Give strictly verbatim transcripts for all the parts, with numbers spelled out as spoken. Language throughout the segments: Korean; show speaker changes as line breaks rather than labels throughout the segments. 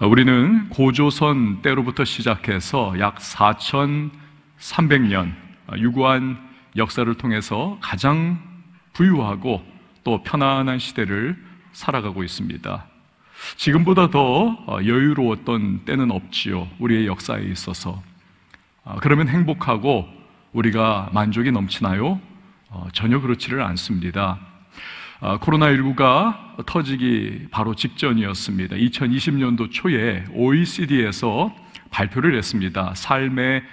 우리는 고조선 때로부터 시작해서 약 사천삼백 년 유구한 역사를 통해서 가장 부유하고 또 편안한 시대를 살아가고 있습니다. 지금보다 더 여유로웠던 때는 없지요, 우리의 역사에 있어서. 그러면 행복하고 우리가 만족이 넘치나요? 전혀 그렇지를 않습니다. 코로나십구가 터지기 바로 직전이었습니다. 이천이십 년도 초에 오이시디에서 발표를 했습니다. 삶의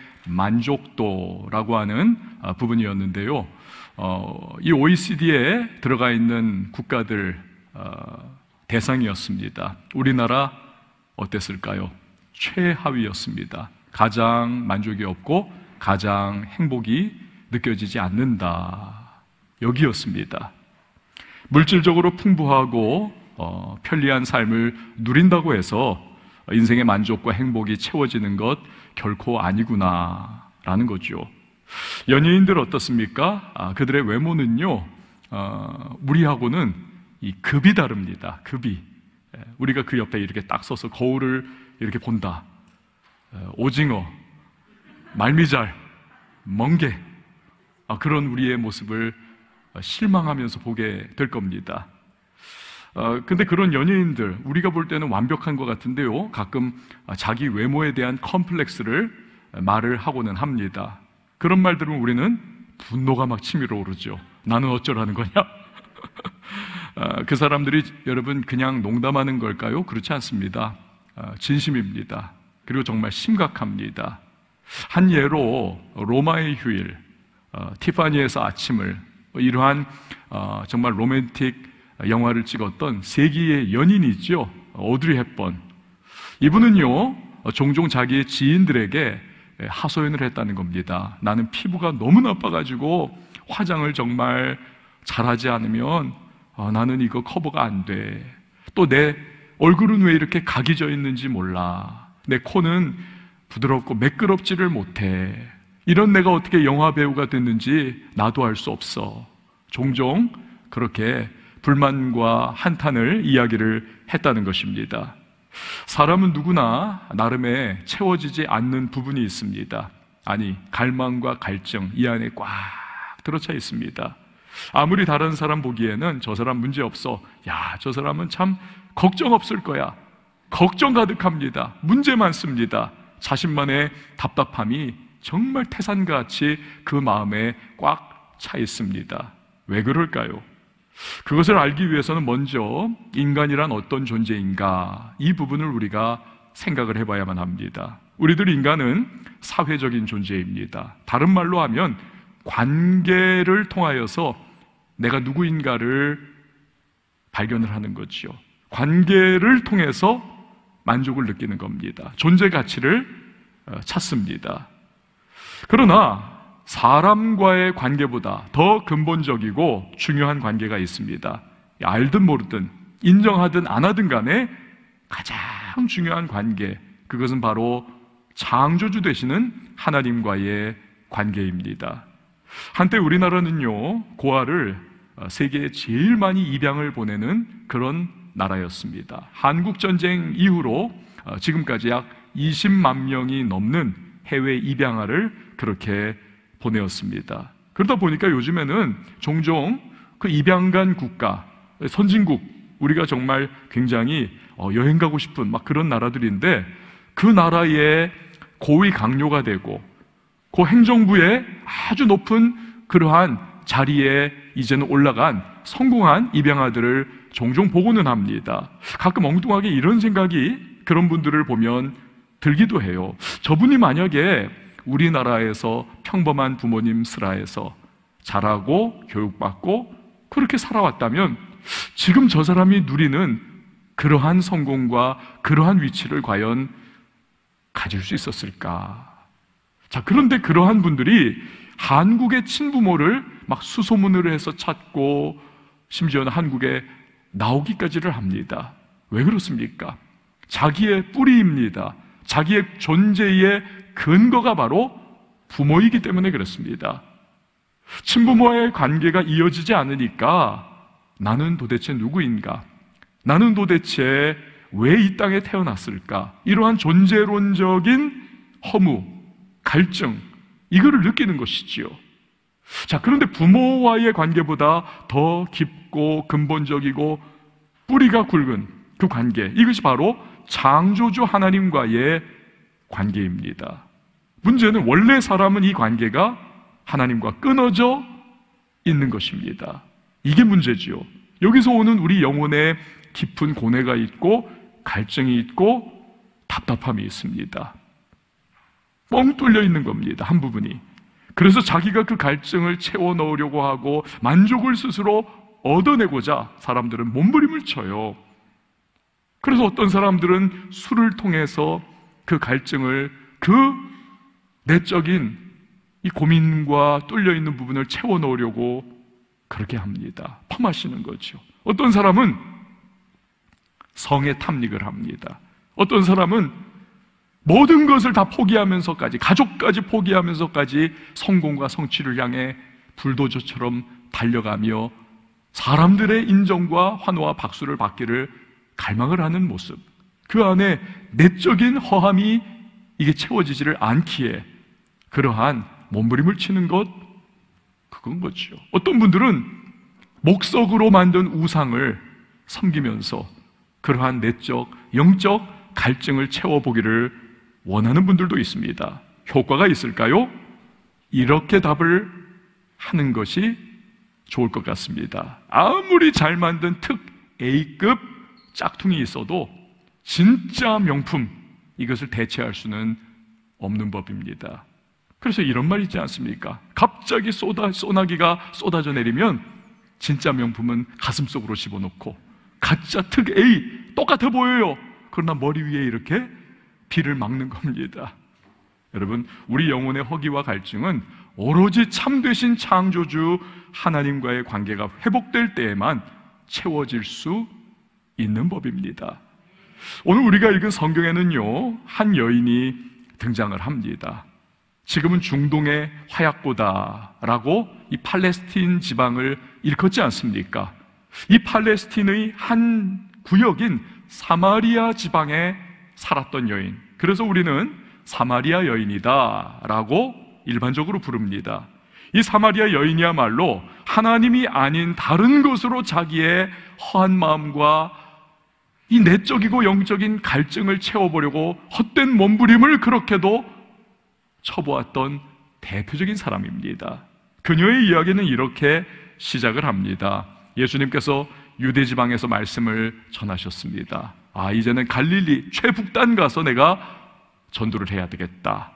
만족도라고 하는 부분이었는데요. 어, 이 오이시디에 들어가 있는 국가들 어, 대상이었습니다. 우리나라 어땠을까요? 최하위였습니다. 가장 만족이 없고 가장 행복이 느껴지지 않는다, 여기였습니다. 물질적으로 풍부하고 어, 편리한 삶을 누린다고 해서 인생의 만족과 행복이 채워지는 것 결코 아니구나 라는 거죠. 연예인들 어떻습니까? 아, 그들의 외모는요, 어, 우리하고는 이 급이 다릅니다. 급이. 우리가 그 옆에 이렇게 딱 서서 거울을 이렇게 본다. 오징어, 말미잘, 멍게, 아, 그런 우리의 모습을 실망하면서 보게 될 겁니다. 어, 근데 그런 연예인들, 우리가 볼 때는 완벽한 것 같은데요, 가끔 자기 외모에 대한 컴플렉스를 말을 하고는 합니다. 그런 말 들으면 우리는 분노가 막 치밀어 오르죠. 나는 어쩌라는 거냐? 어, 그 사람들이 여러분 그냥 농담하는 걸까요? 그렇지 않습니다. 어, 진심입니다. 그리고 정말 심각합니다. 한 예로 로마의 휴일, 어, 티파니에서 아침을, 이러한 어, 정말 로맨틱 영화를 찍었던 세기의 연인이죠, 오드리 헵번. 이분은요, 종종 자기의 지인들에게 하소연을 했다는 겁니다. 나는 피부가 너무 나빠가지고 화장을 정말 잘하지 않으면 어, 나는 이거 커버가 안 돼. 또 내 얼굴은 왜 이렇게 각이 져 있는지 몰라. 내 코는 부드럽고 매끄럽지를 못해. 이런 내가 어떻게 영화 배우가 됐는지 나도 알 수 없어. 종종 그렇게 불만과 한탄을 이야기를 했다는 것입니다. 사람은 누구나 나름의 채워지지 않는 부분이 있습니다. 아니, 갈망과 갈증 이 안에 꽉 들어차 있습니다. 아무리 다른 사람 보기에는 저 사람 문제 없어, 야, 저 사람은 참 걱정 없을 거야, 걱정 가득합니다. 문제 많습니다. 자신만의 답답함이 정말 태산같이 그 마음에 꽉 차 있습니다. 왜 그럴까요? 그것을 알기 위해서는 먼저 인간이란 어떤 존재인가, 이 부분을 우리가 생각을 해봐야만 합니다. 우리들 인간은 사회적인 존재입니다. 다른 말로 하면 관계를 통하여서 내가 누구인가를 발견을 하는 거죠. 관계를 통해서 만족을 느끼는 겁니다. 존재 가치를 찾습니다. 그러나 사람과의 관계보다 더 근본적이고 중요한 관계가 있습니다. 알든 모르든 인정하든 안 하든 간에 가장 중요한 관계, 그것은 바로 창조주 되시는 하나님과의 관계입니다. 한때 우리나라는요, 고아를 세계에 제일 많이 입양을 보내는 그런 나라였습니다. 한국전쟁 이후로 지금까지 약 이십만 명이 넘는 해외 입양아를 그렇게 보내었습니다. 그러다 보니까 요즘에는 종종 그 입양간 국가, 선진국, 우리가 정말 굉장히 여행 가고 싶은 막 그런 나라들인데, 그 나라의 고위 강요가 되고 그 행정부의 아주 높은 그러한 자리에 이제는 올라간 성공한 입양아들을 종종 보고는 합니다. 가끔 엉뚱하게 이런 생각이 그런 분들을 보면 들기도 해요. 저분이 만약에 우리나라에서 평범한 부모님 슬하에서 자라고 교육받고 그렇게 살아왔다면 지금 저 사람이 누리는 그러한 성공과 그러한 위치를 과연 가질 수 있었을까? 자, 그런데 그러한 분들이 한국의 친부모를 막 수소문을 해서 찾고 심지어는 한국에 나오기까지를 합니다. 왜 그렇습니까? 자기의 뿌리입니다. 자기의 존재의 근거가 바로 부모이기 때문에 그렇습니다. 친부모와의 관계가 이어지지 않으니까 나는 도대체 누구인가? 나는 도대체 왜 이 땅에 태어났을까? 이러한 존재론적인 허무, 갈증, 이거를 느끼는 것이지요. 자, 그런데 부모와의 관계보다 더 깊고 근본적이고 뿌리가 굵은 그 관계, 이것이 바로 창조주 하나님과의 관계입니다. 문제는 원래 사람은 이 관계가 하나님과 끊어져 있는 것입니다. 이게 문제지요. 여기서 오는 우리 영혼에 깊은 고뇌가 있고 갈증이 있고 답답함이 있습니다. 뻥 뚫려 있는 겁니다, 한 부분이. 그래서 자기가 그 갈증을 채워 넣으려고 하고 만족을 스스로 얻어내고자 사람들은 몸부림을 쳐요. 그래서 어떤 사람들은 술을 통해서 그 갈증을, 그 내적인 이 고민과 뚫려 있는 부분을 채워 넣으려고 그렇게 합니다. 펌하시는 거죠. 어떤 사람은 성에 탐닉을 합니다. 어떤 사람은 모든 것을 다 포기하면서까지, 가족까지 포기하면서까지 성공과 성취를 향해 불도저처럼 달려가며 사람들의 인정과 환호와 박수를 받기를 갈망을 하는 모습, 그 안에 내적인 허함이 이게 채워지지를 않기에 그러한 몸부림을 치는 것, 그건 거죠. 어떤 분들은 목석으로 만든 우상을 섬기면서 그러한 내적, 영적 갈증을 채워보기를 원하는 분들도 있습니다. 효과가 있을까요? 이렇게 답을 하는 것이 좋을 것 같습니다. 아무리 잘 만든 특 A급 짝퉁이 있어도 진짜 명품, 이것을 대체할 수는 없는 법입니다. 그래서 이런 말 있지 않습니까? 갑자기 쏟아, 소나기가 쏟아져 내리면 진짜 명품은 가슴속으로 집어넣고 가짜 특 A 똑같아 보여요. 그러나 머리 위에 이렇게 비를 막는 겁니다. 여러분, 우리 영혼의 허기와 갈증은 오로지 참되신 창조주 하나님과의 관계가 회복될 때에만 채워질 수 있는 법입니다. 오늘 우리가 읽은 성경에는요, 한 여인이 등장을 합니다. 지금은 중동의 화약고다라고 이 팔레스틴 지방을 일컫지 않습니까? 이 팔레스틴의 한 구역인 사마리아 지방에 살았던 여인, 그래서 우리는 사마리아 여인이다 라고 일반적으로 부릅니다. 이 사마리아 여인이야말로 하나님이 아닌 다른 것으로 자기의 허한 마음과 이 내적이고 영적인 갈증을 채워보려고 헛된 몸부림을 그렇게도 쳐보았던 대표적인 사람입니다. 그녀의 이야기는 이렇게 시작을 합니다. 예수님께서 유대지방에서 말씀을 전하셨습니다. 아, 이제는 갈릴리 최북단 가서 내가 전도를 해야 되겠다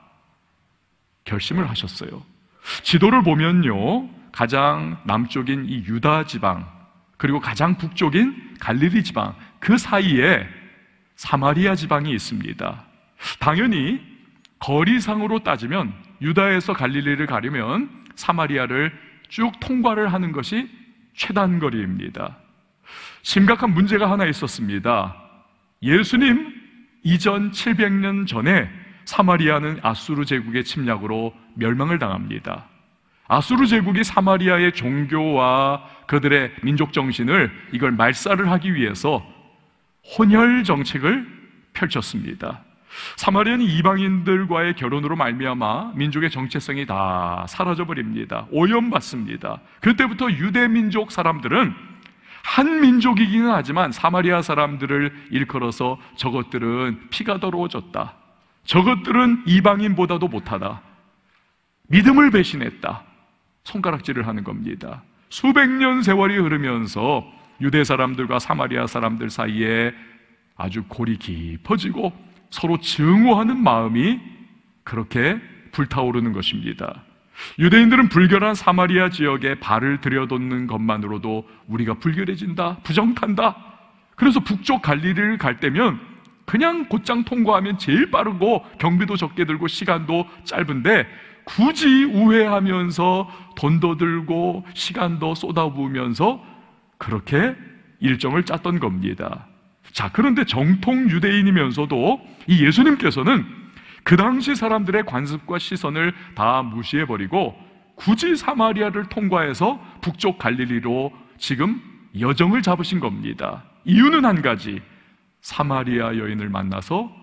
결심을 하셨어요. 지도를 보면요, 가장 남쪽인 이 유다 지방, 그리고 가장 북쪽인 갈릴리 지방, 그 사이에 사마리아 지방이 있습니다. 당연히 거리상으로 따지면 유다에서 갈릴리를 가려면 사마리아를 쭉 통과를 하는 것이 최단 거리입니다. 심각한 문제가 하나 있었습니다. 예수님 이전 칠백 년 전에 사마리아는 아수르 제국의 침략으로 멸망을 당합니다. 아수르 제국이 사마리아의 종교와 그들의 민족 정신을 이걸 말살을 하기 위해서 혼혈 정책을 펼쳤습니다. 사마리아는 이방인들과의 결혼으로 말미암아 민족의 정체성이 다 사라져버립니다. 오염받습니다. 그때부터 유대 민족 사람들은 한 민족이기는 하지만 사마리아 사람들을 일컬어서 저것들은 피가 더러워졌다, 저것들은 이방인보다도 못하다, 믿음을 배신했다, 손가락질을 하는 겁니다. 수백 년 세월이 흐르면서 유대 사람들과 사마리아 사람들 사이에 아주 골이 깊어지고 서로 증오하는 마음이 그렇게 불타오르는 것입니다. 유대인들은 불결한 사마리아 지역에 발을 들여놓는 것만으로도 우리가 불결해진다, 부정탄다. 그래서 북쪽 갈릴리를 갈 때면 그냥 곧장 통과하면 제일 빠르고 경비도 적게 들고 시간도 짧은데 굳이 우회하면서 돈도 들고 시간도 쏟아부으면서 그렇게 일정을 짰던 겁니다. 자, 그런데 정통 유대인이면서도 이 예수님께서는 그 당시 사람들의 관습과 시선을 다 무시해버리고 굳이 사마리아를 통과해서 북쪽 갈릴리로 지금 여정을 잡으신 겁니다. 이유는 한 가지, 사마리아 여인을 만나서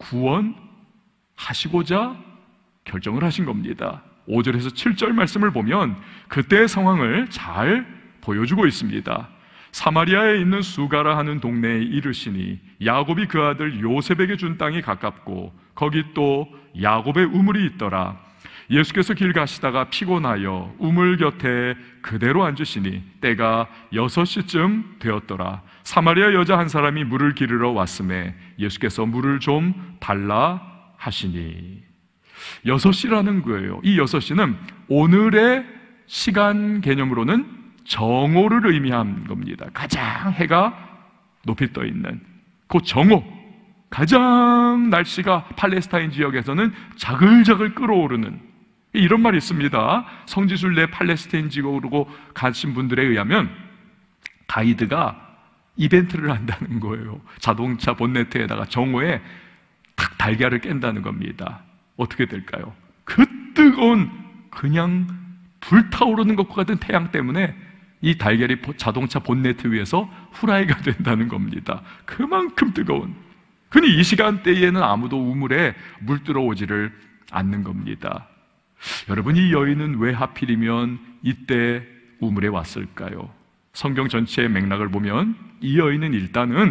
구원하시고자 결정을 하신 겁니다. 오 절에서 칠 절 말씀을 보면 그때의 상황을 잘 보여주고 있습니다. 사마리아에 있는 수가라 하는 동네에 이르시니 야곱이 그 아들 요셉에게 준 땅이 가깝고 거기 또 야곱의 우물이 있더라. 예수께서 길 가시다가 피곤하여 우물 곁에 그대로 앉으시니 때가 여섯 시쯤 되었더라. 사마리아 여자 한 사람이 물을 기르러 왔음에 예수께서 물을 좀 달라 하시니, 여섯 시라는 거예요. 이 여섯 시는 오늘의 시간 개념으로는 정오를 의미한 겁니다. 가장 해가 높이 떠 있는 그 정오, 가장 날씨가 팔레스타인 지역에서는 자글자글 끓어오르는, 이런 말이 있습니다. 성지순례 팔레스타인 지역으로 가신 분들에 의하면 가이드가 이벤트를 한다는 거예요. 자동차 본네트에다가 정오에 탁 달걀을 깬다는 겁니다. 어떻게 될까요? 그 뜨거운, 그냥 불타오르는 것과 같은 태양 때문에 이 달걀이 자동차 본네트 위에서 후라이가 된다는 겁니다. 그만큼 뜨거운. 그니 이 시간대에는 아무도 우물에 물 들어오지를 않는 겁니다. 여러분, 이 여인은 왜 하필이면 이때 우물에 왔을까요? 성경 전체의 맥락을 보면 이 여인은 일단은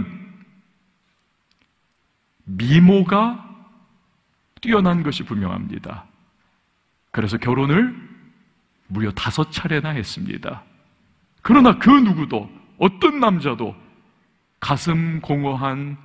미모가 뛰어난 것이 분명합니다. 그래서 결혼을 무려 다섯 차례나 했습니다. 그러나 그 누구도, 어떤 남자도 가슴 공허한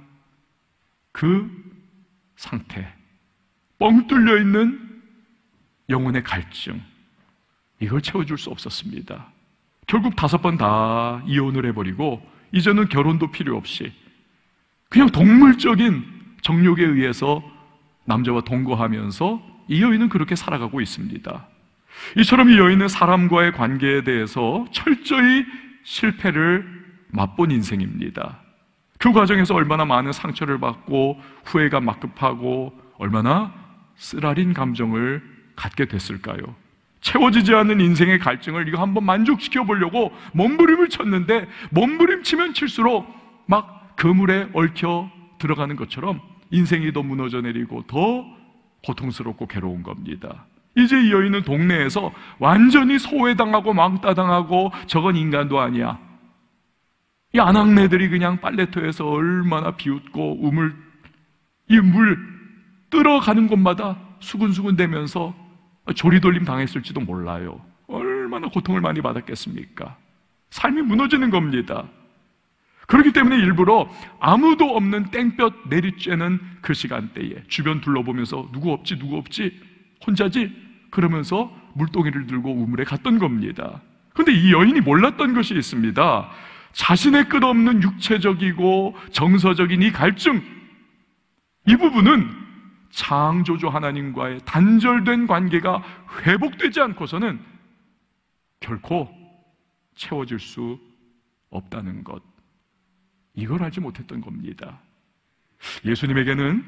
그 상태, 뻥 뚫려 있는 영혼의 갈증, 이걸 채워줄 수 없었습니다. 결국 다섯 번 다 이혼을 해버리고 이제는 결혼도 필요 없이 그냥 동물적인 정욕에 의해서 남자와 동거하면서 이 여인은 그렇게 살아가고 있습니다. 이처럼 이 여인은 사람과의 관계에 대해서 철저히 실패를 맛본 인생입니다. 그 과정에서 얼마나 많은 상처를 받고 후회가 막급하고 얼마나 쓰라린 감정을 갖게 됐을까요? 채워지지 않는 인생의 갈증을 이거 한번 만족시켜 보려고 몸부림을 쳤는데 몸부림치면 칠수록 막 그물에 얽혀 들어가는 것처럼 인생이 더 무너져 내리고 더 고통스럽고 괴로운 겁니다. 이제 이 여인은 동네에서 완전히 소외당하고 왕따당하고 저건 인간도 아니야. 이 아낙네들이 그냥 빨래터에서 얼마나 비웃고 우물, 이 물 들어가는 곳마다 수근수근 대면서 조리돌림 당했을지도 몰라요. 얼마나 고통을 많이 받았겠습니까? 삶이 무너지는 겁니다. 그렇기 때문에 일부러 아무도 없는 땡볕 내리쬐는 그 시간대에 주변 둘러보면서 누구 없지 누구 없지 혼자지 그러면서 물동이를 들고 우물에 갔던 겁니다. 그런데 이 여인이 몰랐던 것이 있습니다. 자신의 끝없는 육체적이고 정서적인 이 갈증, 이 부분은 창조주 하나님과의 단절된 관계가 회복되지 않고서는 결코 채워질 수 없다는 것, 이걸 알지 못했던 겁니다. 예수님에게는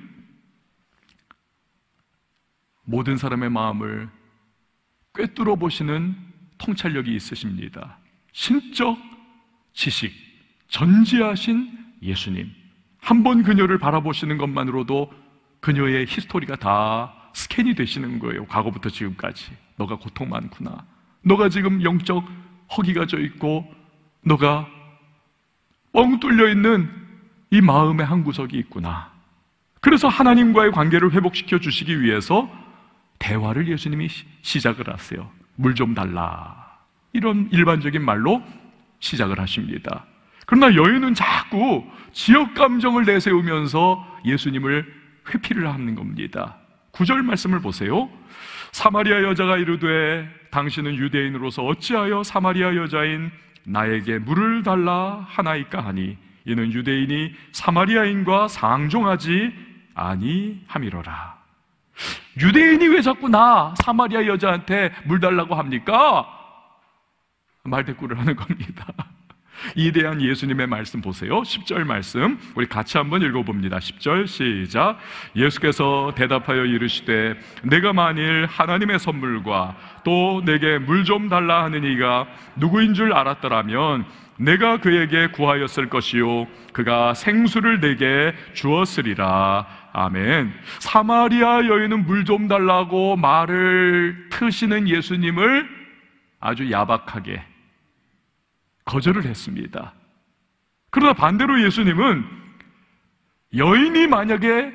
모든 사람의 마음을 꿰뚫어 보시는 통찰력이 있으십니다. 신적 지식, 전지하신 예수님, 한 번 그녀를 바라보시는 것만으로도 그녀의 히스토리가 다 스캔이 되시는 거예요. 과거부터 지금까지. 너가 고통 많구나. 너가 지금 영적 허기가 져 있고 너가 뻥 뚫려 있는 이 마음의 한 구석이 있구나. 그래서 하나님과의 관계를 회복시켜 주시기 위해서 대화를 예수님이 시작을 하세요. 물 좀 달라. 이런 일반적인 말로 시작을 하십니다. 그러나 여인은 자꾸 지역 감정을 내세우면서 예수님을 회피를 하는 겁니다. 구 절 말씀을 보세요. 사마리아 여자가 이르되 당신은 유대인으로서 어찌하여 사마리아 여자인 나에게 물을 달라 하나이까 하니 이는 유대인이 사마리아인과 상종하지 아니함이로라. 유대인이 왜 자꾸 나 사마리아 여자한테 물 달라고 합니까? 말대꾸를 하는 겁니다. 이에 대한 예수님의 말씀 보세요. 십 절 말씀 우리 같이 한번 읽어봅니다. 십 절 시작. 예수께서 대답하여 이르시되 내가 만일 하나님의 선물과 또 내게 물 좀 달라 하는 이가 누구인 줄 알았더라면 내가 그에게 구하였을 것이요 그가 생수를 내게 주었으리라. 아멘. 사마리아 여인은 물 좀 달라고 말을 트시는 예수님을 아주 야박하게 거절을 했습니다. 그러나 반대로 예수님은 여인이 만약에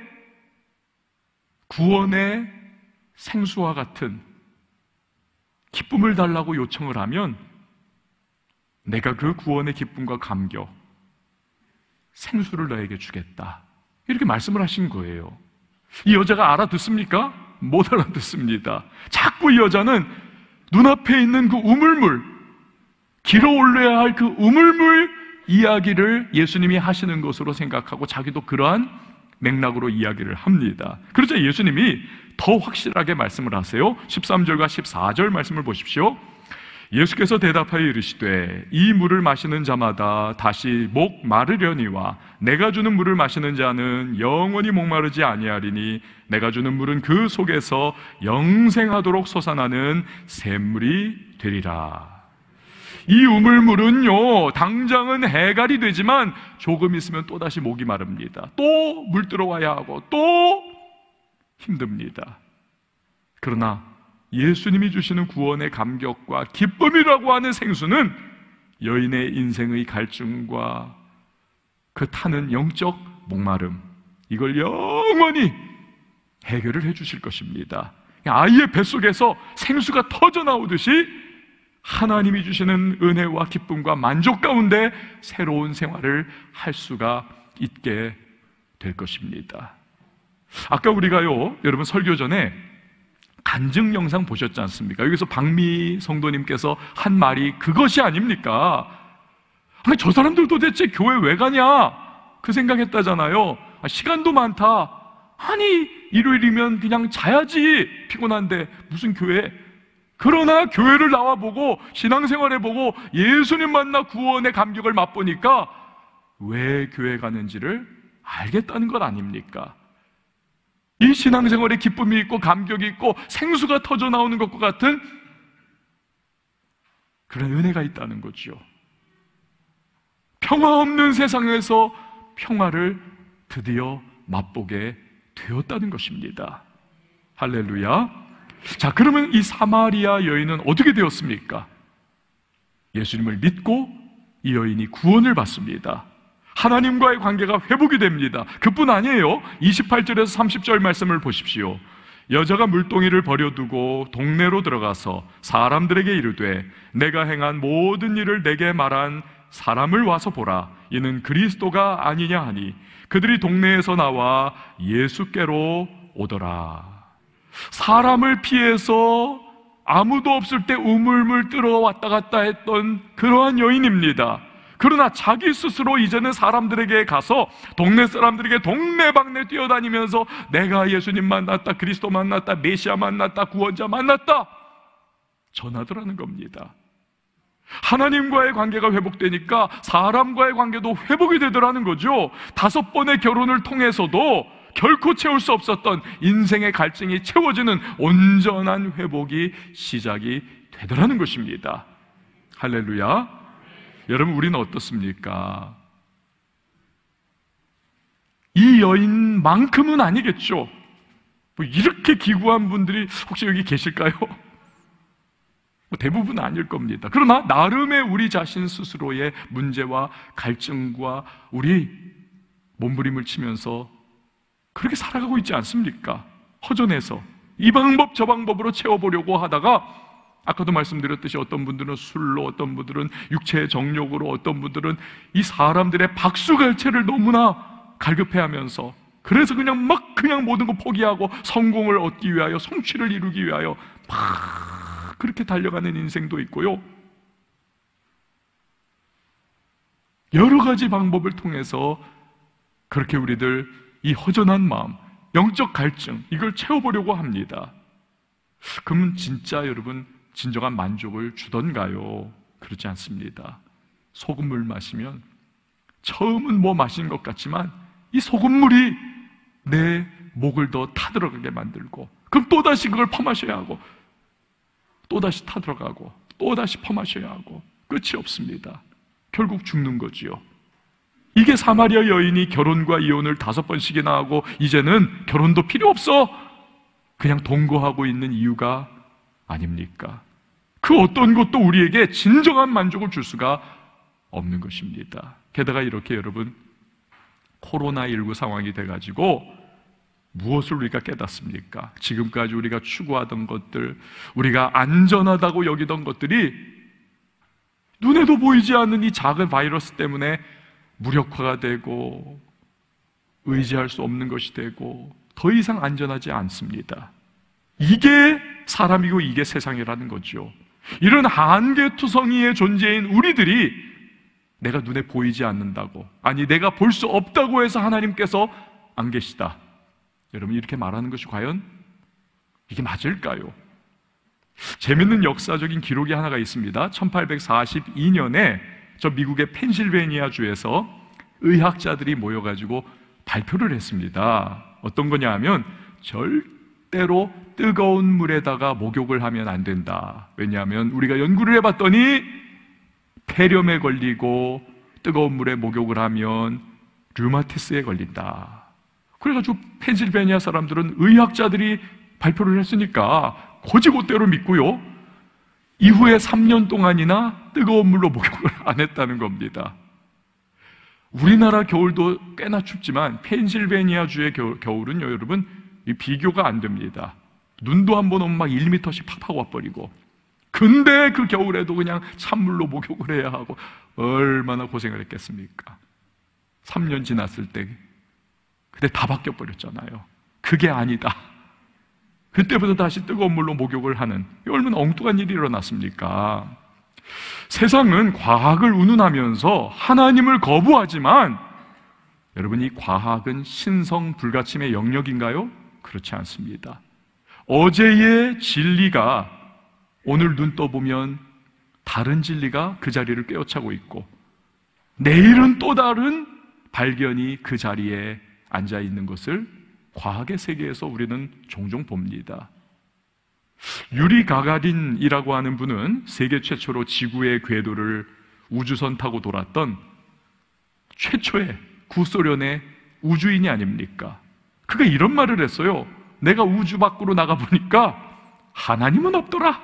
구원의 생수와 같은 기쁨을 달라고 요청을 하면 내가 그 구원의 기쁨과 감격, 생수를 너에게 주겠다, 이렇게 말씀을 하신 거예요. 이 여자가 알아듣습니까? 못 알아듣습니다. 자꾸 이 여자는 눈앞에 있는 그 우물물, 길어 올려야 할 그 우물물 이야기를 예수님이 하시는 것으로 생각하고 자기도 그러한 맥락으로 이야기를 합니다. 그러자 예수님이 더 확실하게 말씀을 하세요. 십삼 절과 십사 절 말씀을 보십시오. 예수께서 대답하여 이르시되 이 물을 마시는 자마다 다시 목 마르려니와 내가 주는 물을 마시는 자는 영원히 목마르지 아니하리니 내가 주는 물은 그 속에서 영생하도록 솟아나는 샘물이 되리라. 이 우물물은요, 당장은 해갈이 되지만 조금 있으면 또다시 목이 마릅니다. 또 물 들어와야 하고 또 힘듭니다. 그러나 예수님이 주시는 구원의 감격과 기쁨이라고 하는 생수는 여인의 인생의 갈증과 그 타는 영적 목마름, 이걸 영원히 해결을 해 주실 것입니다. 아이의 뱃속에서 생수가 터져 나오듯이 하나님이 주시는 은혜와 기쁨과 만족 가운데 새로운 생활을 할 수가 있게 될 것입니다. 아까 우리가요, 여러분 설교 전에 간증 영상 보셨지 않습니까? 여기서 박미 성도님께서 한 말이 그것이 아닙니까? 아니, 저 사람들 도대체 교회 왜 가냐? 그 생각했다잖아요. 아, 시간도 많다. 아니, 일요일이면 그냥 자야지. 피곤한데 무슨 교회? 그러나 교회를 나와보고 신앙생활해보고 예수님 만나 구원의 감격을 맛보니까 왜 교회 가는지를 알겠다는 것 아닙니까? 이 신앙생활에 기쁨이 있고 감격이 있고 생수가 터져 나오는 것과 같은 그런 은혜가 있다는 거죠. 평화 없는 세상에서 평화를 드디어 맛보게 되었다는 것입니다. 할렐루야. 자, 그러면 이 사마리아 여인은 어떻게 되었습니까? 예수님을 믿고 이 여인이 구원을 받습니다. 하나님과의 관계가 회복이 됩니다. 그뿐 아니에요. 이십팔 절에서 삼십 절 말씀을 보십시오. 여자가 물동이를 버려두고 동네로 들어가서 사람들에게 이르되 내가 행한 모든 일을 내게 말한 사람을 와서 보라. 이는 그리스도가 아니냐 하니 그들이 동네에서 나와 예수께로 오더라. 사람을 피해서 아무도 없을 때 우물물 뜨러 왔다 갔다 했던 그러한 여인입니다. 그러나 자기 스스로 이제는 사람들에게 가서 동네 사람들에게 동네방네 뛰어다니면서 내가 예수님 만났다, 그리스도 만났다, 메시아 만났다, 구원자 만났다 전하더라는 겁니다. 하나님과의 관계가 회복되니까 사람과의 관계도 회복이 되더라는 거죠. 다섯 번의 결혼을 통해서도 결코 채울 수 없었던 인생의 갈증이 채워지는 온전한 회복이 시작이 되더라는 것입니다. 할렐루야. 여러분, 우리는 어떻습니까? 이 여인만큼은 아니겠죠. 뭐 이렇게 기구한 분들이 혹시 여기 계실까요? 뭐 대부분은 아닐 겁니다. 그러나 나름의 우리 자신 스스로의 문제와 갈증과 우리 몸부림을 치면서 그렇게 살아가고 있지 않습니까? 허전해서 이 방법 저 방법으로 채워보려고 하다가 아까도 말씀드렸듯이 어떤 분들은 술로, 어떤 분들은 육체의 정욕으로, 어떤 분들은 이 사람들의 박수갈채를 너무나 갈급해하면서 그래서 그냥 막 그냥 모든 거 포기하고 성공을 얻기 위하여, 성취를 이루기 위하여 막 그렇게 달려가는 인생도 있고요, 여러 가지 방법을 통해서 그렇게 우리들 이 허전한 마음, 영적 갈증, 이걸 채워보려고 합니다. 그러면 진짜 여러분 진정한 만족을 주던가요? 그렇지 않습니다. 소금물 마시면 처음은 뭐 마신 것 같지만 이 소금물이 내 목을 더 타들어가게 만들고, 그럼 또다시 그걸 퍼마셔야 하고, 또다시 타들어가고, 또다시 퍼마셔야 하고, 끝이 없습니다. 결국 죽는 거지요. 이게 사마리아 여인이 결혼과 이혼을 다섯 번씩이나 하고 이제는 결혼도 필요 없어 그냥 동거하고 있는 이유가 아닙니까? 그 어떤 것도 우리에게 진정한 만족을 줄 수가 없는 것입니다. 게다가 이렇게 여러분, 코로나십구 상황이 돼가지고 무엇을 우리가 깨닫습니까? 지금까지 우리가 추구하던 것들, 우리가 안전하다고 여기던 것들이 눈에도 보이지 않는 이 작은 바이러스 때문에 무력화가 되고 의지할 수 없는 것이 되고 더 이상 안전하지 않습니다. 이게 사람이고 이게 세상이라는 거죠. 이런 한계투성이의 존재인 우리들이 내가 눈에 보이지 않는다고, 아니 내가 볼 수 없다고 해서 하나님께서 안 계시다, 여러분 이렇게 말하는 것이 과연 이게 맞을까요? 재밌는 역사적인 기록이 하나가 있습니다. 천팔백사십이 년에 저 미국의 펜실베니아 주에서 의학자들이 모여가지고 발표를 했습니다. 어떤 거냐 하면 절대로 뜨거운 물에다가 목욕을 하면 안 된다. 왜냐하면 우리가 연구를 해봤더니 폐렴에 걸리고 뜨거운 물에 목욕을 하면 류마티스에 걸린다. 그래가지고 펜실베니아 사람들은 의학자들이 발표를 했으니까 고지고대로 믿고요, 이후에 삼 년 동안이나 뜨거운 물로 목욕을 안 했다는 겁니다. 우리나라 겨울도 꽤나 춥지만 펜실베니아 주의 겨울은요 여러분, 이 비교가 안 됩니다. 눈도 한 번 오면 막 일 미터씩 팍팍 와버리고, 근데 그 겨울에도 그냥 찬물로 목욕을 해야 하고 얼마나 고생을 했겠습니까? 삼 년 지났을 때 그때 다 바뀌어버렸잖아요. 그게 아니다, 그때부터 다시 뜨거운 물로 목욕을 하는, 얼마나 엉뚱한 일이 일어났습니까? 세상은 과학을 운운하면서 하나님을 거부하지만 여러분, 이 과학은 신성 불가침의 영역인가요? 그렇지 않습니다. 어제의 진리가 오늘 눈 떠보면 다른 진리가 그 자리를 꿰어차고 있고, 내일은 또 다른 발견이 그 자리에 앉아 있는 것을 과학의 세계에서 우리는 종종 봅니다. 유리 가가린이라고 하는 분은 세계 최초로 지구의 궤도를 우주선 타고 돌았던 최초의 구소련의 우주인이 아닙니까? 그가 이런 말을 했어요. 내가 우주 밖으로 나가보니까 하나님은 없더라.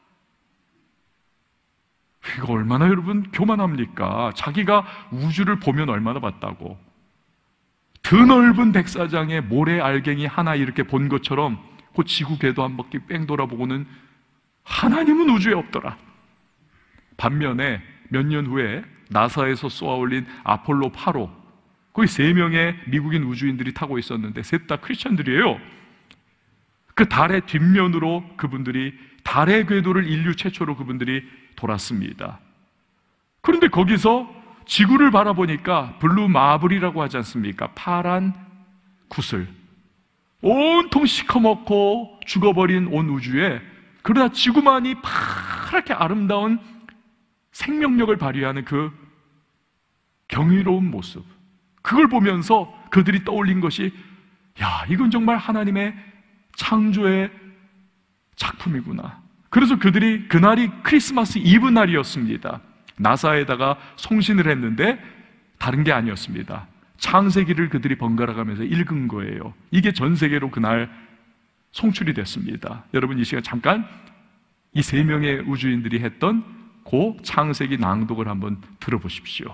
이거 얼마나 여러분 교만합니까? 자기가 우주를 보면 얼마나 봤다고. 드넓은 백사장에 모래 알갱이 하나 이렇게 본 것처럼 그 지구 궤도 한 바퀴 뺑 돌아보고는 하나님은 우주에 없더라. 반면에 몇 년 후에 나사에서 쏘아올린 아폴로 팔 호, 거기 세 명의 미국인 우주인들이 타고 있었는데 셋 다 크리스천들이에요. 그 달의 뒷면으로 그분들이 달의 궤도를 인류 최초로 그분들이 돌았습니다. 그런데 거기서 지구를 바라보니까 블루 마블이라고 하지 않습니까? 파란 구슬, 온통 시커멓고 죽어버린 온 우주에, 그러나 지구만이 파랗게 아름다운 생명력을 발휘하는 그 경이로운 모습, 그걸 보면서 그들이 떠올린 것이, 야, 이건 정말 하나님의 창조의 작품이구나. 그래서 그들이, 그날이 크리스마스 이브 날이었습니다. 나사에다가 송신을 했는데 다른 게 아니었습니다. 창세기를 그들이 번갈아 가면서 읽은 거예요. 이게 전 세계로 그날 송출이 됐습니다. 여러분, 이 시간 잠깐 이 세 명의 우주인들이 했던 그 창세기 낭독을 한번 들어보십시오.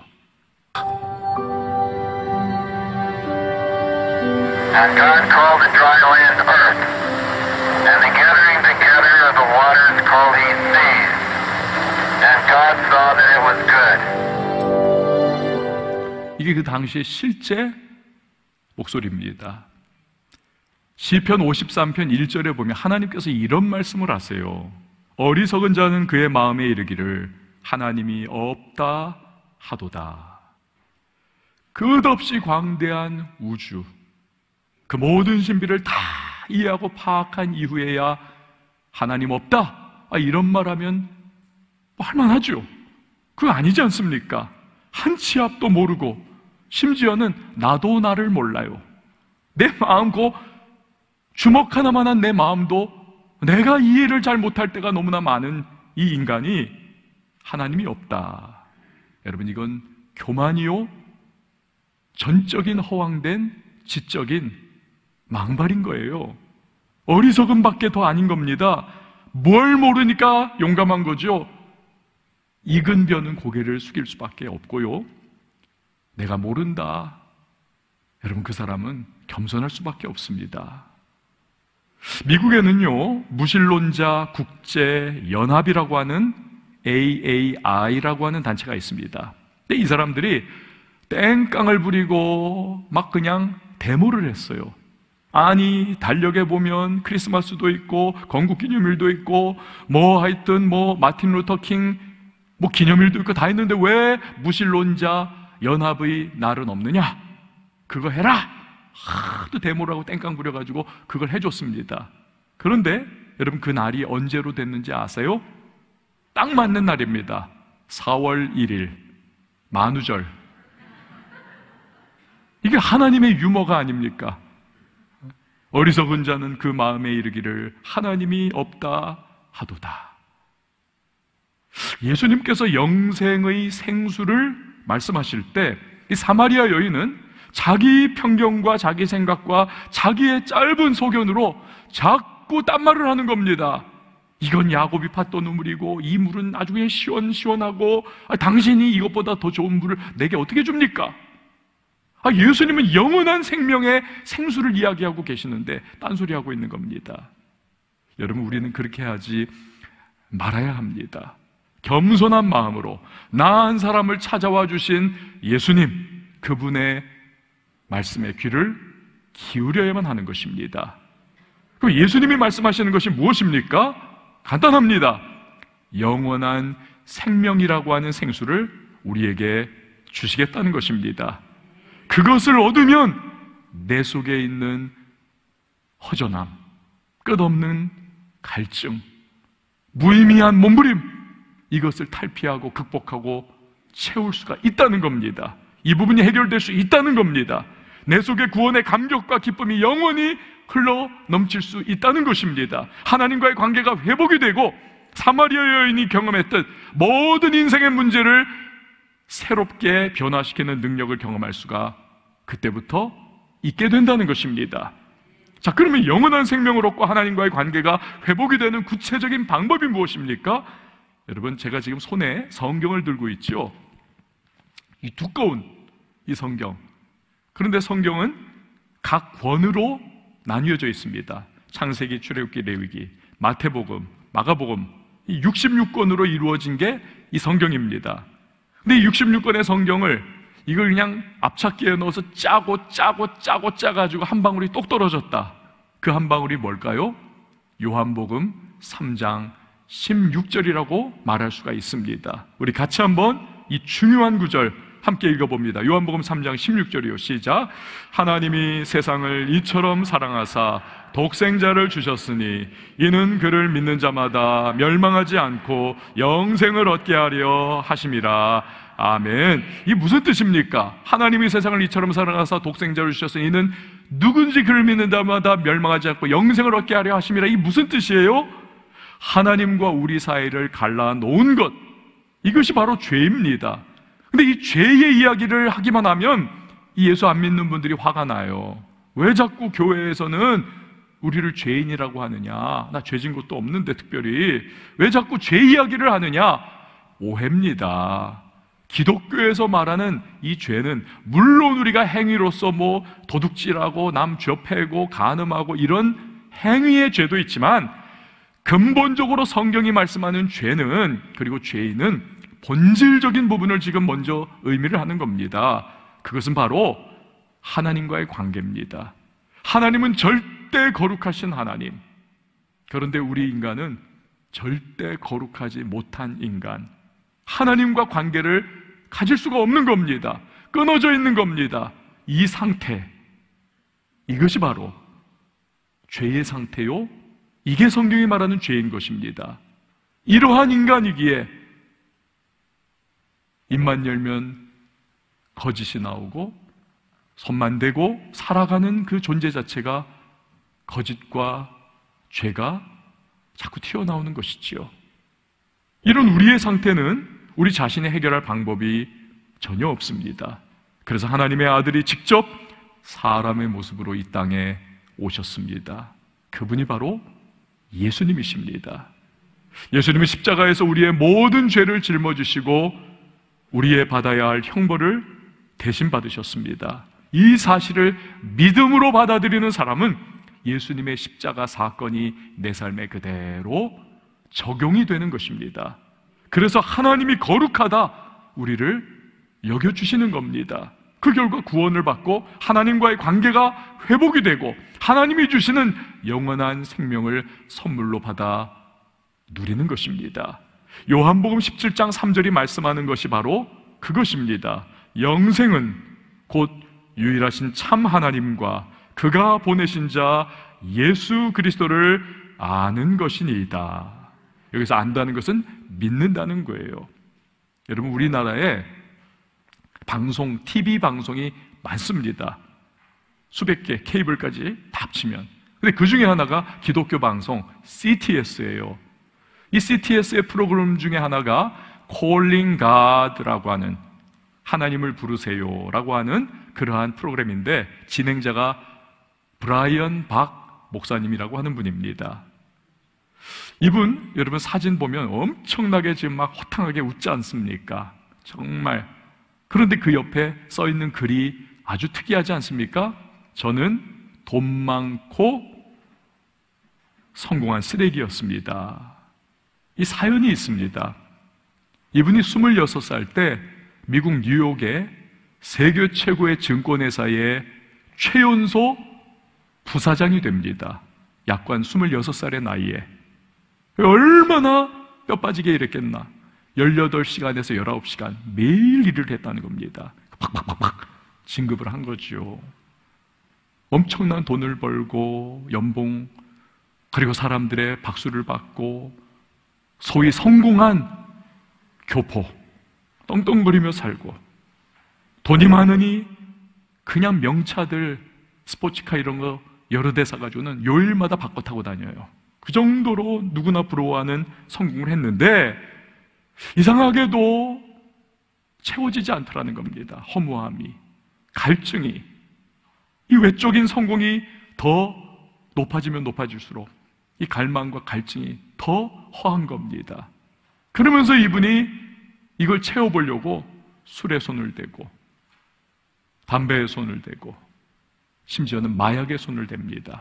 And God called the dry land earth, and the gathering together of the waters called he seas. And God saw that it was good.
이게 그 당시의 실제 목소리입니다. 시편 오십삼 편 일 절에 보면 하나님께서 이런 말씀을 하세요. 어리석은 자는 그의 마음에 이르기를 하나님이 없다 하도다. 끝없이 광대한 우주, 그 모든 신비를 다 이해하고 파악한 이후에야 하나님 없다, 아, 이런 말하면 뭐 할만하죠. 그거 아니지 않습니까? 한 치 앞도 모르고, 심지어는 나도 나를 몰라요. 내 마음, 그 주먹 하나만한 내 마음도 내가 이해를 잘 못할 때가 너무나 많은 이 인간이 하나님이 없다, 여러분, 이건 교만이요, 전적인 허황된 지적인 망발인 거예요. 어리석음밖에 더 아닌 겁니다. 뭘 모르니까 용감한 거죠. 익은 벼는 고개를 숙일 수밖에 없고요, 내가 모른다, 여러분, 그 사람은 겸손할 수밖에 없습니다. 미국에는요, 무신론자 국제연합이라고 하는 에이에이아이라고 하는 단체가 있습니다. 근데 이 사람들이 땡깡을 부리고 막 그냥 데모를 했어요. 아니, 달력에 보면 크리스마스도 있고 건국기념일도 있고 뭐 하여튼 뭐 마틴 루터 킹 뭐 기념일도 있고 다 있는데 왜 무신론자 연합의 날은 없느냐? 그거 해라! 하도 데모를 하고 땡깡 부려가지고 그걸 해줬습니다. 그런데 여러분, 그 날이 언제로 됐는지 아세요? 딱 맞는 날입니다. 사월 일일 만우절. 이게 하나님의 유머가 아닙니까? 어리석은 자는 그 마음에 이르기를 하나님이 없다 하도다. 예수님께서 영생의 생수를 말씀하실 때 이 사마리아 여인은 자기 편견과 자기 생각과 자기의 짧은 소견으로 자꾸 딴 말을 하는 겁니다. 이건 야곱이 팠던 우물이고 이 물은 아주 그냥 시원시원하고, 아, 당신이 이것보다 더 좋은 물을 내게 어떻게 줍니까? 아, 예수님은 영원한 생명의 생수를 이야기하고 계시는데 딴소리하고 있는 겁니다. 여러분, 우리는 그렇게 하지 말아야 합니다. 겸손한 마음으로 나은 사람을 찾아와 주신 예수님, 그분의 말씀에 귀를 기울여야만 하는 것입니다. 그럼 예수님이 말씀하시는 것이 무엇입니까? 간단합니다. 영원한 생명이라고 하는 생수를 우리에게 주시겠다는 것입니다. 그것을 얻으면 내 속에 있는 허전함, 끝없는 갈증, 무의미한 몸부림, 이것을 탈피하고 극복하고 채울 수가 있다는 겁니다. 이 부분이 해결될 수 있다는 겁니다. 내 속에 구원의 감격과 기쁨이 영원히 흘러 넘칠 수 있다는 것입니다. 하나님과의 관계가 회복이 되고 사마리아 여인이 경험했던 모든 인생의 문제를 새롭게 변화시키는 능력을 경험할 수가 그때부터 있게 된다는 것입니다. 자, 그러면 영원한 생명을 얻고 하나님과의 관계가 회복이 되는 구체적인 방법이 무엇입니까? 여러분, 제가 지금 손에 성경을 들고 있죠. 이 두꺼운 이 성경. 그런데 성경은 각 권으로 나뉘어져 있습니다. 창세기, 출애굽기, 레위기, 마태복음, 마가복음, 이 육십육 권으로 이루어진 게 이 성경입니다. 근데 이 육십육 권의 성경을 이걸 그냥 앞찾기에 넣어서 짜고 짜고 짜고 짜가지고 한 방울이 똑 떨어졌다. 그 한 방울이 뭘까요? 요한복음 삼 장 십육 절이라고 말할 수가 있습니다. 우리 같이 한번 이 중요한 구절 함께 읽어봅니다. 요한복음 삼 장 십육 절이요. 시작. 하나님이 세상을 이처럼 사랑하사 독생자를 주셨으니 이는 그를 믿는 자마다 멸망하지 않고 영생을 얻게 하려 하심이라. 아멘. 이게 무슨 뜻입니까? 하나님이 세상을 이처럼 사랑하사 독생자를 주셨으니 이는 누군지 그를 믿는 자마다 멸망하지 않고 영생을 얻게 하려 하심이라. 이게 무슨 뜻이에요? 하나님과 우리 사이를 갈라놓은 것, 이것이 바로 죄입니다. 근데 이 죄의 이야기를 하기만 하면 이 예수 안 믿는 분들이 화가 나요. 왜 자꾸 교회에서는 우리를 죄인이라고 하느냐? 나 죄진 것도 없는데 특별히 왜 자꾸 죄 이야기를 하느냐? 오해입니다. 기독교에서 말하는 이 죄는 물론 우리가 행위로서 뭐 도둑질하고 남 죄 패고 간음하고 이런 행위의 죄도 있지만 근본적으로 성경이 말씀하는 죄는, 그리고 죄인은 본질적인 부분을 지금 먼저 의미를 하는 겁니다. 그것은 바로 하나님과의 관계입니다. 하나님은 절대 거룩하신 하나님, 그런데 우리 인간은 절대 거룩하지 못한 인간, 하나님과 관계를 가질 수가 없는 겁니다. 끊어져 있는 겁니다. 이 상태, 이것이 바로 죄의 상태요, 이게 성경이 말하는 죄인 것입니다. 이러한 인간이기에 입만 열면 거짓이 나오고 손만 대고 살아가는 그 존재 자체가 거짓과 죄가 자꾸 튀어나오는 것이지요. 이런 우리의 상태는 우리 자신이 해결할 방법이 전혀 없습니다. 그래서 하나님의 아들이 직접 사람의 모습으로 이 땅에 오셨습니다. 그분이 바로 예수님이십니다. 예수님은 십자가에서 우리의 모든 죄를 짊어지시고 우리의 받아야 할 형벌을 대신 받으셨습니다. 이 사실을 믿음으로 받아들이는 사람은 예수님의 십자가 사건이 내 삶에 그대로 적용이 되는 것입니다. 그래서 하나님이 거룩하다 우리를 여겨주시는 겁니다. 그 결과 구원을 받고 하나님과의 관계가 회복이 되고 하나님이 주시는 영원한 생명을 선물로 받아 누리는 것입니다. 요한복음 십칠 장 삼 절이 말씀하는 것이 바로 그것입니다. 영생은 곧 유일하신 참 하나님과 그가 보내신 자 예수 그리스도를 아는 것이니이다. 여기서 안다는 것은 믿는다는 거예요. 여러분, 우리나라에 방송, 티비 방송이 많습니다. 수백 개, 케이블까지 다 합치면. 근데 그 중에 하나가 기독교 방송 씨티에스예요. 이 씨티에스의 프로그램 중에 하나가 Calling God라고 하는, 하나님을 부르세요라고 하는 그러한 프로그램인데 진행자가 브라이언 박 목사님이라고 하는 분입니다. 이분 여러분 사진 보면 엄청나게 지금 막 호탕하게 웃지 않습니까? 정말. 그런데 그 옆에 써 있는 글이 아주 특이하지 않습니까? 저는 돈 많고 성공한 쓰레기였습니다. 이 사연이 있습니다. 이분이 스물여섯 살 때 미국 뉴욕의 세계 최고의 증권회사의 최연소 부사장이 됩니다. 약관 스물여섯 살의 나이에. 얼마나 뼈 빠지게 일했겠나. 열여덟 시간에서 열아홉 시간 매일 일을 했다는 겁니다. 팍팍팍팍 진급을 한 거죠. 엄청난 돈을 벌고 연봉, 그리고 사람들의 박수를 받고 소위 성공한 교포, 떵떵거리며 살고, 돈이 많으니 그냥 명차들 스포츠카 이런 거 여러 대 사가지고는 요일마다 바꿔 타고 다녀요. 그 정도로 누구나 부러워하는 성공을 했는데 이상하게도 채워지지 않더라는 겁니다. 허무함이, 갈증이, 이 외적인 성공이 더 높아지면 높아질수록 이 갈망과 갈증이 더 허한 겁니다. 그러면서 이분이 이걸 채워보려고 술에 손을 대고 담배에 손을 대고 심지어는 마약에 손을 댑니다.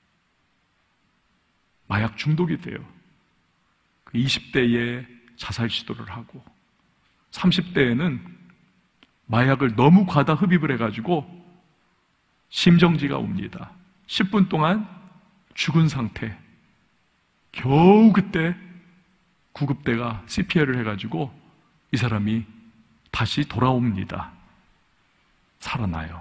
마약 중독이 돼요. 이십 대에 자살 시도를 하고 삼십 대에는 마약을 너무 과다 흡입을 해가지고 심정지가 옵니다. 십 분 동안 죽은 상태. 겨우 그때 구급대가 씨피알을 해가지고 이 사람이 다시 돌아옵니다. 살아나요.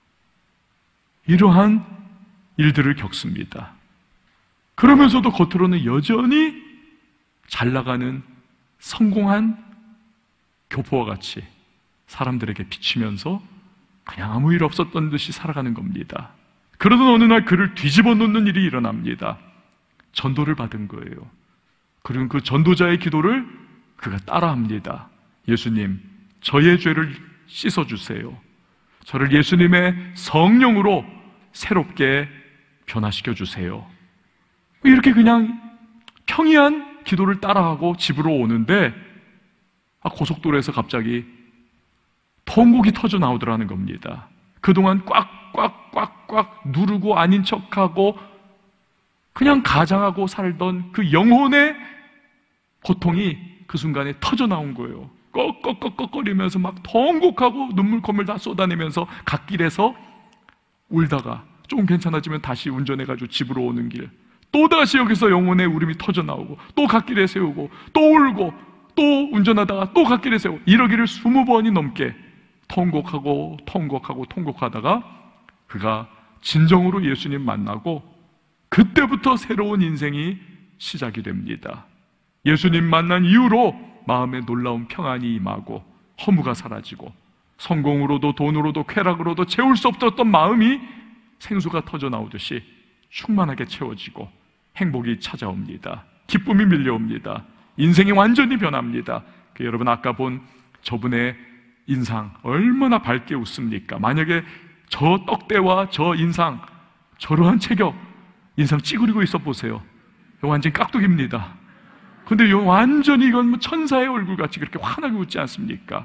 이러한 일들을 겪습니다. 그러면서도 겉으로는 여전히 잘 나가는 성공한 교포와 같이 사람들에게 비치면서 그냥 아무 일 없었던 듯이 살아가는 겁니다. 그러던 어느 날 그를 뒤집어 놓는 일이 일어납니다. 전도를 받은 거예요. 그리고 그 전도자의 기도를 그가 따라합니다. 예수님, 저의 죄를 씻어주세요. 저를 예수님의 성령으로 새롭게 변화시켜 주세요. 이렇게 그냥 평이한 기도를 따라하고 집으로 오는데 고속도로에서 갑자기 통곡이 터져 나오더라는 겁니다. 그동안 꽉꽉꽉꽉 누르고 아닌 척하고 그냥 가장하고 살던 그 영혼의 고통이 그 순간에 터져 나온 거예요. 꺽꺽꺽꺽거리면서 막 통곡하고 눈물 콧물 다 쏟아내면서 갓길에서 울다가 좀 괜찮아지면 다시 운전해가지고 집으로 오는 길, 또다시 여기서 영혼의 울음이 터져 나오고 또 갓길에 세우고 또 울고 또 운전하다가 또 갓길에 세우고 이러기를 스무 번이 넘게 통곡하고 통곡하고 통곡하다가 그가 진정으로 예수님 만나고 그때부터 새로운 인생이 시작이 됩니다. 예수님 만난 이후로 마음에 놀라운 평안이 임하고 허무가 사라지고 성공으로도 돈으로도 쾌락으로도 채울 수 없었던 마음이 생수가 터져 나오듯이 충만하게 채워지고 행복이 찾아옵니다. 기쁨이 밀려옵니다. 인생이 완전히 변합니다. 그 여러분 아까 본 저분의 인상 얼마나 밝게 웃습니까? 만약에 저 떡대와 저 인상, 저러한 체격, 인상 찌그리고 있어 보세요. 완전 깍두기입니다. 근데 완전히 이건 뭐 천사의 얼굴같이 그렇게 환하게 웃지 않습니까?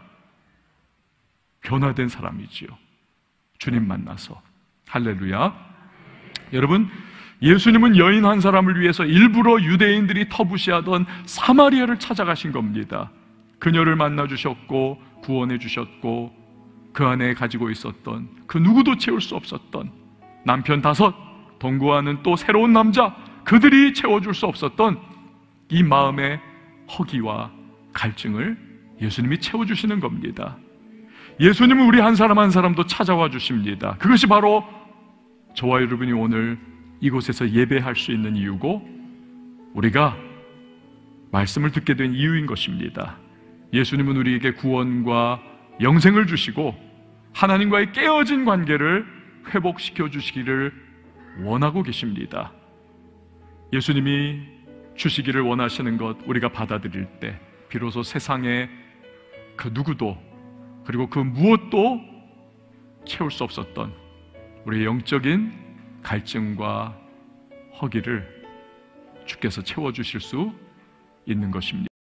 변화된 사람이지요. 주님 만나서. 할렐루야. 여러분, 예수님은 여인 한 사람을 위해서 일부러 유대인들이 터부시하던 사마리아를 찾아가신 겁니다. 그녀를 만나 주셨고 구원해 주셨고 그 안에 가지고 있었던 그 누구도 채울 수 없었던 남편 다섯, 동거하는 또 새로운 남자, 그들이 채워줄 수 없었던 이 마음의 허기와 갈증을 예수님이 채워주시는 겁니다. 예수님은 우리 한 사람 한 사람도 찾아와 주십니다. 그것이 바로 저와 여러분이 오늘 이곳에서 예배할 수 있는 이유고 우리가 말씀을 듣게 된 이유인 것입니다. 예수님은 우리에게 구원과 영생을 주시고 하나님과의 깨어진 관계를 회복시켜 주시기를 원하고 계십니다. 예수님이 주시기를 원하시는 것 우리가 받아들일 때 비로소 세상에 그 누구도 그리고 그 무엇도 채울 수 없었던 우리의 영적인 갈증과 허기를 주께서 채워주실 수 있는 것입니다.